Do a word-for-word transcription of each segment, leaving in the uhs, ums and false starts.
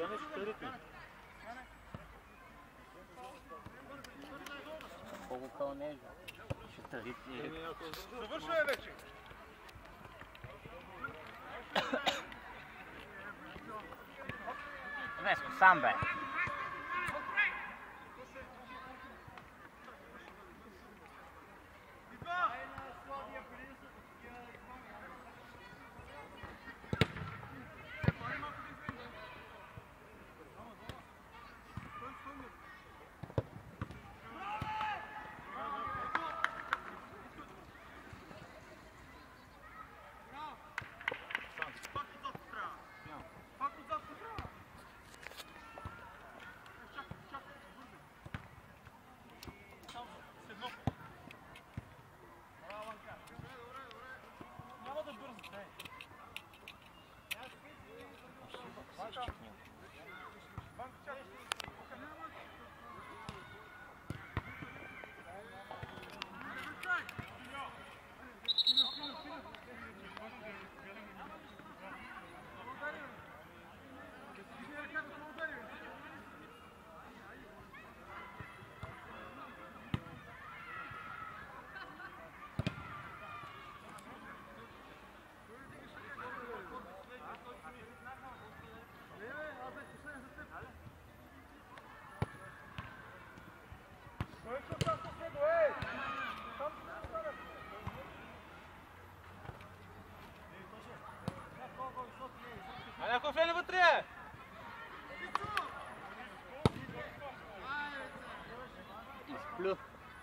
Тянеш ритми. Колко кълнежа. Ще таритни. Завършвай вече! Веско, сам бе. Някой влезе вътре! Изплю.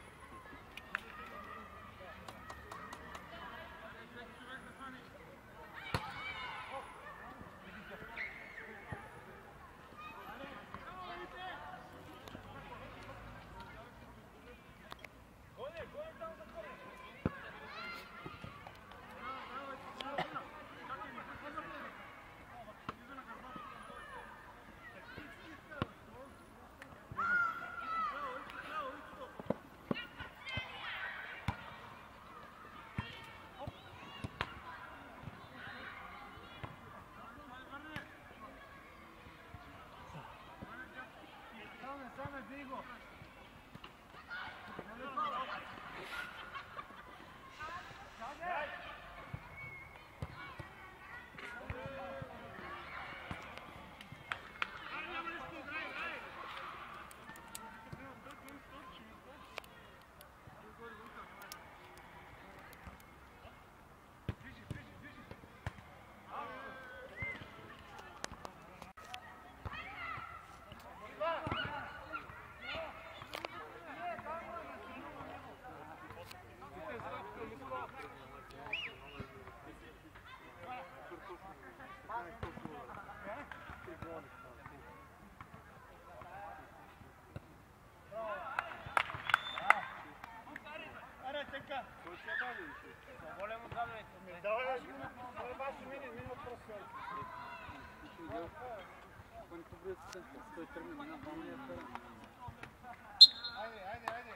Айде, айде, айде!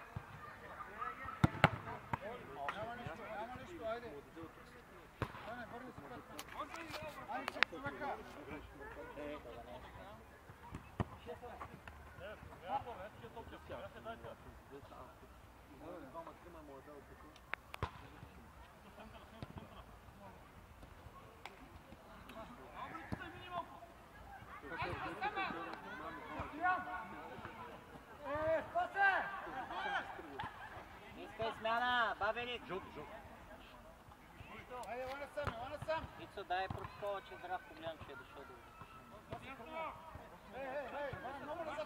Няма нищо, няма нищо, айде! Айде, върни се път! Айде, чек човека! Искай смяна, Бабелик! Жълто, жълто. Айде, върна сам, върна сам! Ицо, дай протокола, че Здравко гледам, че е дошъл до... Ей, ей, ей, много назад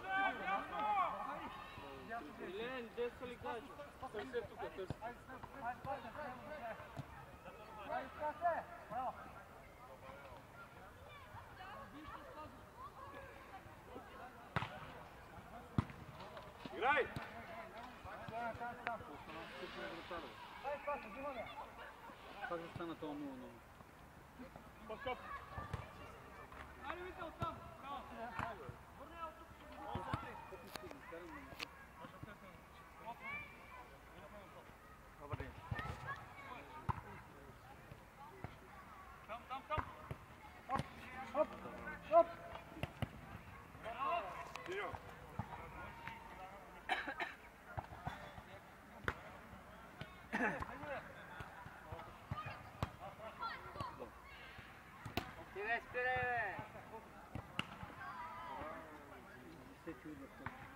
отиди, бе! Лен, деска ли кажа? Търси е тук, търси. Айде, скасе! Браво! Играй! Как да стана това нула нула? Пъскоп! Айде, вите оттам! Браво! Върни от тук! Добър ден! Там, там, там! Оп! Оп! Оп! Спирай, спирай, бе! Десети удар.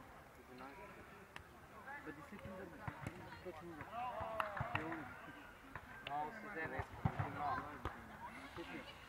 Бе, десети удар, бе. Точно удар. Е, он е. Много се взе днес. Много. Десети.